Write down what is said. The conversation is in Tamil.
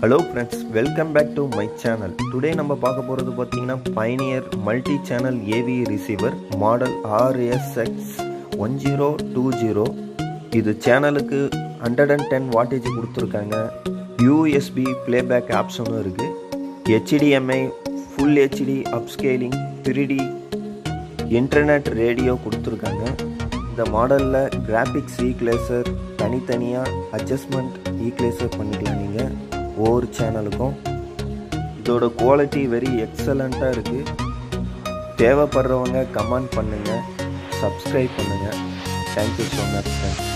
Hello friends, welcome back to my channel. Today நம்ம பார்க்க போறது பாத்தீங்கன்னா Pioneer multi channel AV receiver model RSX1020. இது சேனலுக்கு 110 wattage கொடுத்திருக்காங்க. USB playback ஆப்ஷனும் இருக்கு. HDMI full HD upscaling 3D internet radio கொடுத்திருக்காங்க. இந்த மாடல்ல graphics equalizer தனித்தனியா adjustment equalizer பண்ணிக்கலாம் நீங்க ஒவ்வொரு சேனலுக்கும். இதோட குவாலிட்டி வெரி எக்ஸலண்டா இருக்கு. தேவைப்படுறவங்க கமெண்ட் பண்ணுங்க, சப்ஸ்கிரைப் பண்ணுங்க. Thank you so much friends.